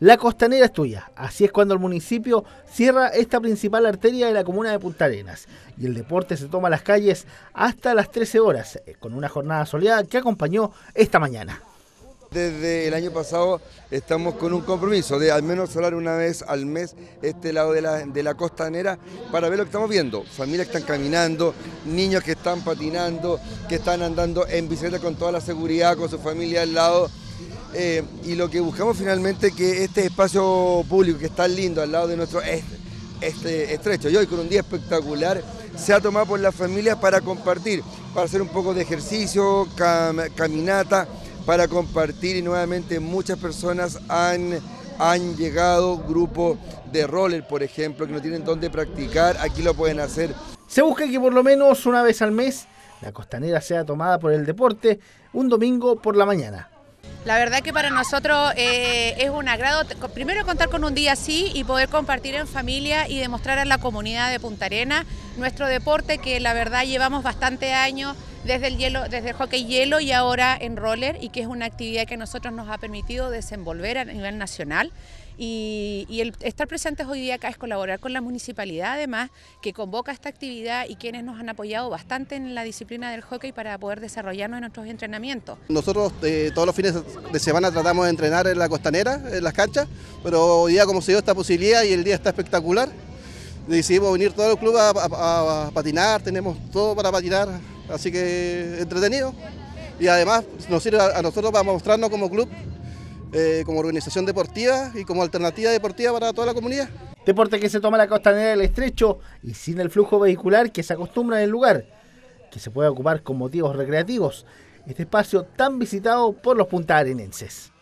La Costanera es tuya. Así es cuando el municipio cierra esta principal arteria de la comuna de Punta Arenas. Y el deporte se toma las calles hasta las 13 horas, con una jornada soleada que acompañó esta mañana. Desde el año pasado estamos con un compromiso de al menos hablar una vez al mes este lado de la costanera para ver lo que estamos viendo. Familias que están caminando, niños que están patinando, que están andando en bicicleta con toda la seguridad, con su familia al lado. Y lo que buscamos finalmente es que este espacio público que está lindo al lado de nuestro estrecho y hoy con un día espectacular sea tomado por las familias para compartir, para hacer un poco de ejercicio, caminata, para compartir, y nuevamente muchas personas han llegado, grupos de roller, por ejemplo, que no tienen dónde practicar, aquí lo pueden hacer. Se busca que por lo menos una vez al mes la costanera sea tomada por el deporte un domingo por la mañana. La verdad que para nosotros es un agrado, primero contar con un día así y poder compartir en familia y demostrar a la comunidad de Punta Arenas nuestro deporte, que la verdad llevamos bastante años desde el hockey hielo y ahora en roller, y que es una actividad que a nosotros nos ha permitido desenvolver a nivel nacional. Y el estar presentes hoy día acá es colaborar con la municipalidad, además, que convoca esta actividad y quienes nos han apoyado bastante en la disciplina del hockey para poder desarrollarnos en nuestros entrenamientos. Nosotros todos los fines de semana tratamos de entrenar en la costanera, en las canchas, pero hoy día, como se dio esta posibilidad y el día está espectacular, decidimos venir todo el club a patinar, tenemos todo para patinar, así que entretenido, y además nos sirve a nosotros para mostrarnos como club, como organización deportiva y como alternativa deportiva para toda la comunidad. Deporte que se toma la costanera del estrecho y sin el flujo vehicular que se acostumbra en el lugar, que se puede ocupar con motivos recreativos, este espacio tan visitado por los puntaarenenses.